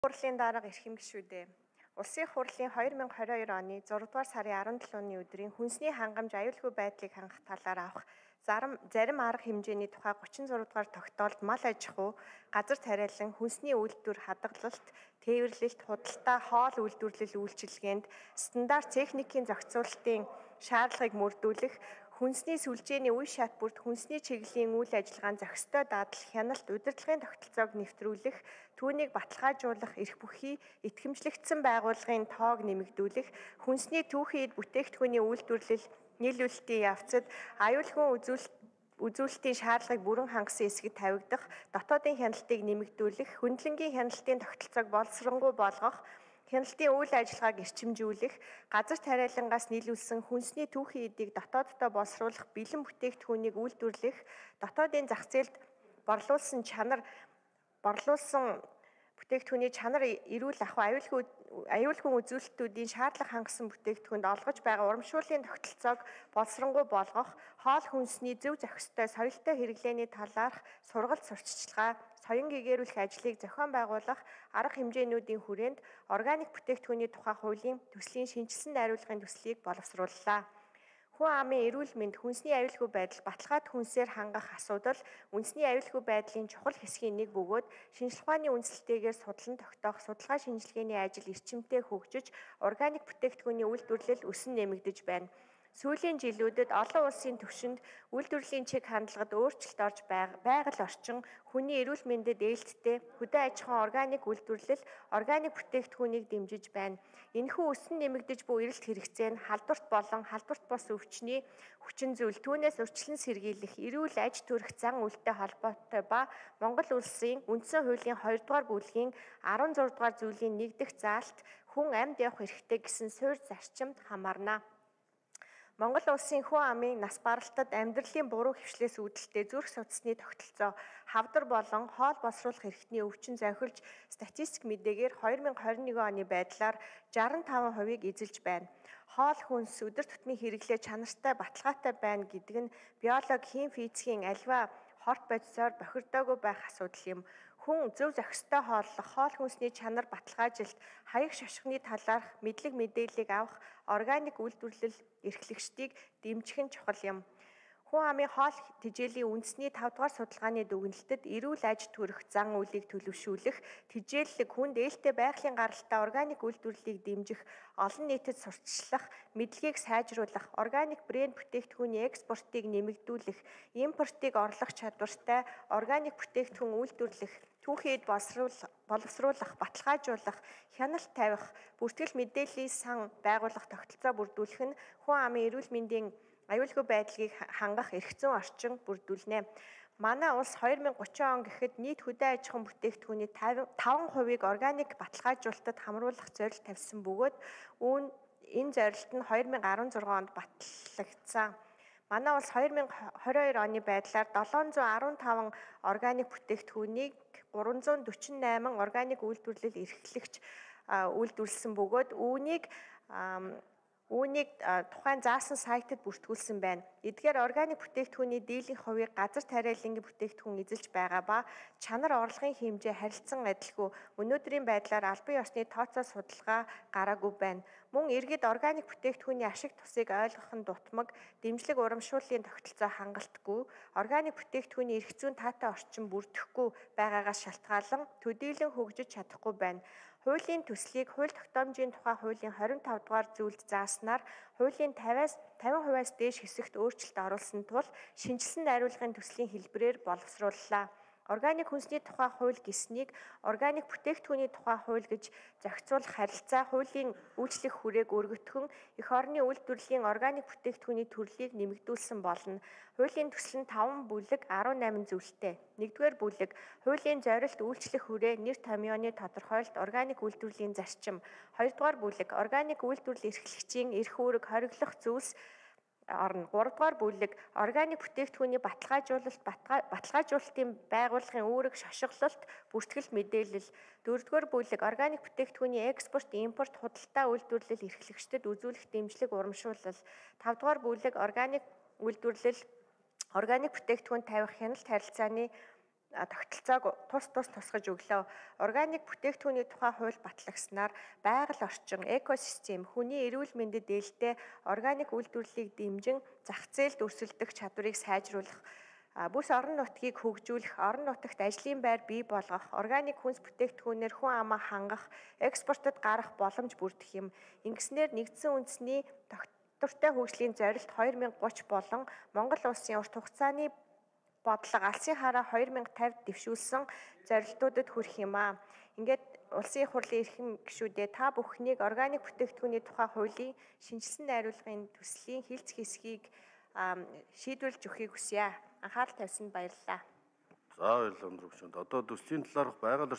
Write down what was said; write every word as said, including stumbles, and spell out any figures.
Хурлын дарга ирэх юм шүү дээ. Улсын хурлын хоёр мянга хорин хоёр оны зургаадугаар сарын арван долооны өдрийн хүнсний хангамж аюулгүй байдлыг хангах талаар авах зарим зарим арга хэмжээний тухай гучин зураг дугаар тогтоолд мал аж ахуй, газар тариалан, хүнсний үйлдвэр хадгалалт, тээвэрлэлт, худалдаа, хоол үйлдвэрлэл үйлчилгээнд стандарт техникийн зохицуулалтын шаардлагыг мөрдүүлэх, хүнсний сүлжээний үе шат бүрт хүнсний чиглэлийн үйл ажиллагаанд зохистой даатал, хяналт, удирдлагын тогтолцоог нэвтрүүлэх, түүнийг баталгаажуулах, эрх бүхий итгэмжлэгдсэн байгууллагын тоог нэмэгдүүлэх, хүнсний түүхийд бүтээгдэхүүний үйлдвэрлэл нийлүүлэлтийн явцад аюулгүй үзүүлэлт үзүүлэлтийн шаардлагыг бүрэн хангасан эсэгэд тавигдах, дотоодын хяналтыг нэмэгдүүлэх, хөндлөнгийн хяналтын тогтолцоог боловсронгуй болгох, хяналтын үйл ажиллагааг эрчимжүүлэх, газар тариалангаас нийлүүлсэн хүнсний түүхийн эдийг дотооддоо боловсруулах бэлэн бүтээгдэхүүнийг үйлдвэрлэх, дотоодын зах зээлд борлуулсан чанар борлуулсан бүтээгдэхүүний чанар эрүүл ахуй аюулгүй аюулгүй үзүүлэлтүүдийн шаардлага хангасан бүтээгдэхүүнд олгож байгаа урамшууллын тогтолцоог боловсронгуй болгох, хоол хүнсний зөв зохистой соёлтой хэрэглээний талаарх сургалт сурталчилгаа, соён гэгээрүүлэх ажлыг зохион байгуулах, арга хэмжээнүүдийн хүрээнд органик бүтээгдэхүүний тухай хуулийн төслийн шинжилсэн найруулгын төслийг боловсрууллаа. Хүн амын эрүүл мэнд, хүнсний аюулгүй байдал, баталгаад хүнсээр хангах асуудал үндэсний аюулгүй байдлын чухал хэсгийн нэг бөгөөд шинжилгээ ухааны үндэслэлтэйгээр судлан тогтоох, судалгаа шинжилгээний ажил эрчимтэй хөгжиж, органик бүтээгдэхүүний үйлдвэрлэл өсөн нэмэгдэж байна. Сүүлийн жилүүдэд олон улсын түвшинд үйлдвэрлэлийн чиг хандлагад өөрчлөлт орж байгаль орчин, хүний эрүүл мэндэд ээлжтэй хөдөө аж ахуйн органик үйлдвэрлэл, органик бүтээгдэхүүнийг дэмжиж байна. Энэхүү өсөн нэмэгдэж буй эрэлт хэрэгцээ нь халдварт болон халдварт бус өвчний хүчин зүйл, түүнээс урьдчилан сэргийлэх, эрүүл аж төрөх зан үйлтэй холбоотой ба Монгол улсын үндсэн хуулийн хоёрдугаар бүлгийн арван зургаадугаар зүйлийн нэг дахь заалт хүн амьд явах эрхтэй гэсэн суурь зарчимд хамаарна. Монгол улсын хүн амын нас баралтад амьдралын буруу хвшлээс үүдэлтэй зүрх судасны тогтолцоо хавдар болон хоол боловсруулах эрхтний өвчин зохилж статистик мэдээгээр хоёр мянга хорин нэгэн оны байдлаар шестьдесят пять хувийг эзэлж байна. Хоол хүнс өдөр тутмын хэрэглээ чанартай баталгаатай байна гэдэг нь биологи, хим, физикийн аливаа хорт бодисоор бохирдоогүй байх асуудал юм. Хүн зөв зохистой хооллох, хоол хүнсний чанар баталгаажилт, хаяг шошгоны талаарх мэдлэг мэдээллийг авах, органик үйлдвэрлэл эрхлэгчдийг дэмжих нь чухал юм. Хүн амын хоол тэжээлийн үндэсний тавд дугаар судалгааны дүгнэлтэд эрүүл аж төрөх зан үйлийг төлөвшүүлэх, тэжээллэг хүнд ээлтэй байгалийн гаралтай органик үйлдвэрлэлийг дэмжих, олон нийтэд сурталчлах, мэдлэгийг сайжруулах, органик брэнд бүтээгдэхүүний экспортыг нэмэгдүүлэх, импортыг орлох чадвартай органик бүтээгдэхүүн үйлдвэрлэх, түүхийд боловсруулах, баталгаажуулах, хяналт тавих, бүртгэл мэдээллийн сан байгуулах тогтолцоо бүрдүүлэх нь хүн амын эрүүл мэндийн аюулгүй байдлыг хангах эрх зүйн орчин бүрдүүлнэ. Манай улс хоёр мянга гучин он гэхэд нийт хөдөө аж ахуйн бүтээгдэхүүний таван хувийг органик баталгаажуулалтад хамруулах зорилт тавьсан бөгөөд үүн энэ зорилт нь хоёр мянга арван зургаан онд батлагдсан. Манай улс хоёр мянга хорин хоёр оны байдлаар долоон зуун арван таван органик бүтээгдэхүүнийг гурван зуун дөрвөн найман органик үйлдвэрлэл эрхлэгч үйлдвэрлэсэн бөгөөд үүнийг Үүнийг тухайн заасан сайтад бүртгүүлсэн байна. Эдгээр органик бүтээгдэхүүний дийлэнх хувийг газар тариалангийн бүтээгдэхүүн эзэлж байгаа ба чанар орлогын хэмжээ харилцан адилгүй өнөөдрийн байдлаар албан ёсны тооцоо судалгаа гараагүй байна. Мөн иргэд органик бүтээгдэхүүний ашиг тусыг ойлгох нь дутмаг, дэмжлэг урамшууллын тогтолцоо хангалтгүй, органик бүтээгдэхүүний эрх зүйн таатай орчин бүрдэхгүй байгаагаас шалтгаалan төдийлөн хөгжиж чадахгүй байна. Хуулийн төслийг хууль тогтоомжийн тухай хуулийн хорин тав дугаар зүйлд зааснаар хуулийн тавиас тавин хувиас дээш хэсэгт өөрчлөлт оруулсан тул шинжилсэн найруулгын төслийн хэлбэрээр боловсрууллаа. Органик хүнсний тухай хууль гэснийг органик бүтээгдэхүүний тухай хууль гэж зохицуулах харилцаа хуулийн үйлчлэх хүрээг өргөтгөн эх орны үйлдвэрлэлийн органик бүтээгдэхүүний төрлийг нэмэгдүүлсэн болно. Хуулийн төсөл нь таван бүлэг арван найман зүйлтэй. Нэгдүгээр бүлэг хуулийн зорилт үйлчлэх хүрээ нэр томьёоны тодорхойлолт органик үйлдвэрлэлийн зарчим. Хоёрдугаар бүлэг органик үйлдвэрлэл эрхлэгчийн эрх үүрэг хориглох зүйлс орно. гуравдугаар бүлэг органик бүтээгдэхүүний баталгаажуулалт, баталгаажуулалтын байгууллагын үүрэг шошгололт, бүртгэл мэдээлэл. дөрөвдүгээр бүлэг органик бүтээгдэхүүний экспорт, импорт, худалдаа үйлдвэрлэл эрхлэгчдэд үзүүлэх дэмжлэг урамшуулал. тавдугаар бүлэг органик үйлдвэрлэл, органик бүтээгдэхүүн тавих хяналт харилцааны тогтолцоог тус тус тусгаж өглөө. Органик бүтээгдэхүүний тухай хууль батлагснаар байгаль орчин, экосистем, хүний эрүүл мэндэд ээлтэй органик үйлдвэрлэлийг дэмжин зах зээлд өрсөлдөх чадварыг сайжруулах, бүс орон нутгийг хөгжүүлэх, орон нутагт ажлын байр бий болгох, органик хүнс бүтээгдэхүүнээр хүн амаа хангах, экспортод гарах боломж бүрдэх юм. Ингэснээр нэгдсэн үндэсний тогтвортой хөгжлийн зорилт две тысячи тридцать болон Монгол улсын урт хугацааны бодлого алсын хараа две тысячи пятьдесят дэвшүүлсэн зорилтуудад хүрэх юм аа. Ингээд улсын их хурлын эрхэм гишүүдээ та бүхнийг органик бүтээгдэхүүний тухай хуулийн шинжилсэн найруулгын төслийн хилц хэсгийг шийдвэрлэж өгөхийг хүсье. Анхаарал тавьсанд баярлалаа. За баярлалаа өндөр гүшүүнд. Одоо төслийн талаарх байгаль